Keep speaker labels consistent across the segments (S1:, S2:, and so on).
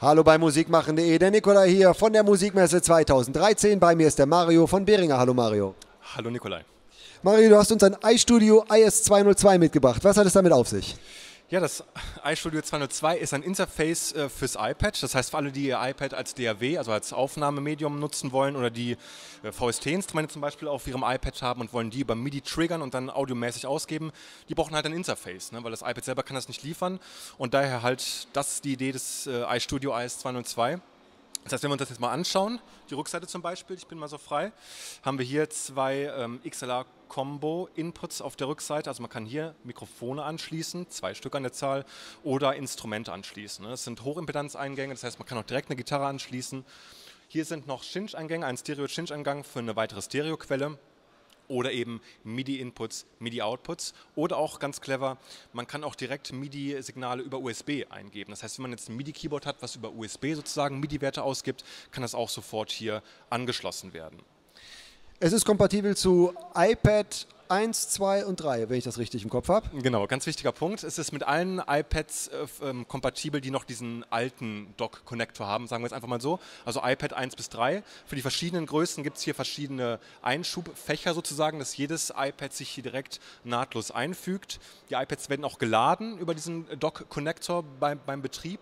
S1: Hallo bei musikmachen.de, der Nikolai hier von der Musikmesse 2013. Bei mir ist der Mario von Behringer. Hallo Mario.
S2: Hallo Nikolai.
S1: Mario, du hast uns ein iStudio IS202 mitgebracht. Was hat es damit auf sich?
S2: Ja, das iStudio 202 ist ein Interface fürs iPad. Das heißt, für alle, die ihr iPad als DAW, also als Aufnahmemedium nutzen wollen oder die VST-Instrumente zum Beispiel auf ihrem iPad haben und wollen die über MIDI triggern und dann audiomäßig ausgeben, die brauchen halt ein Interface, ne? Weil das iPad selber kann das nicht liefern und daher halt, das ist die Idee des iStudio IS202. Das heißt, wenn wir uns das jetzt mal anschauen, die Rückseite zum Beispiel, ich bin mal so frei, haben wir hier zwei XLR-Combo-Inputs auf der Rückseite. Also man kann hier Mikrofone anschließen, 2 Stück an der Zahl, oder Instrumente anschließen. Das sind Hochimpedanz-Eingänge, das heißt, man kann auch direkt eine Gitarre anschließen. Hier sind noch Cinch-Eingänge, ein Stereo-Cinch-Eingang für eine weitere Stereoquelle. Oder eben MIDI-Inputs, MIDI-Outputs oder auch ganz clever, man kann auch direkt MIDI-Signale über USB eingeben. Das heißt, wenn man jetzt ein MIDI-Keyboard hat, was über USB sozusagen MIDI-Werte ausgibt, kann das auch sofort hier angeschlossen werden.
S1: Es ist kompatibel zu iPad 1, 2 und 3, wenn ich das richtig im Kopf habe.
S2: Genau, ganz wichtiger Punkt. Es ist mit allen iPads kompatibel, die noch diesen alten Dock-Connector haben, sagen wir jetzt einfach mal so. Also iPad 1 bis 3. Für die verschiedenen Größen gibt es hier verschiedene Einschubfächer sozusagen, dass jedes iPad sich hier direkt nahtlos einfügt. Die iPads werden auch geladen über diesen Dock-Connector beim Betrieb.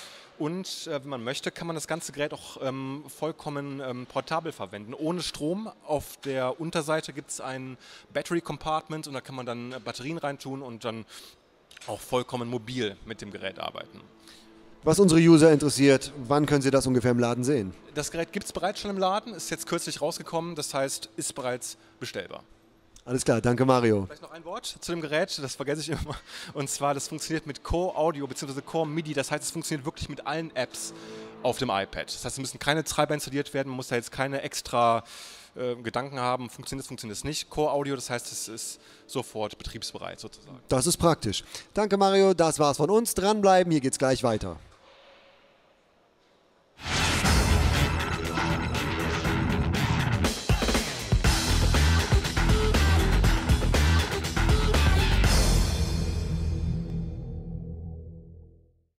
S2: Und wenn man möchte, kann man das ganze Gerät auch vollkommen portabel verwenden. Ohne Strom. Auf der Unterseite gibt es ein Battery Compartment und da kann man dann Batterien reintun und dann auch vollkommen mobil mit dem Gerät arbeiten.
S1: Was unsere User interessiert, wann können sie das ungefähr im Laden sehen?
S2: Das Gerät gibt es bereits schon im Laden, ist jetzt kürzlich rausgekommen, das heißt, ist bereits bestellbar.
S1: Alles klar, danke Mario.
S2: Vielleicht noch ein Wort zu dem Gerät, das vergesse ich immer. Und zwar, das funktioniert mit Core Audio bzw. Core MIDI. Das heißt, es funktioniert wirklich mit allen Apps auf dem iPad. Das heißt, es müssen keine Treiber installiert werden, man muss da jetzt keine extra Gedanken haben. Funktioniert es nicht. Core Audio, das heißt, es ist sofort betriebsbereit sozusagen.
S1: Das ist praktisch. Danke Mario, das war's von uns. Dranbleiben, hier geht's gleich weiter.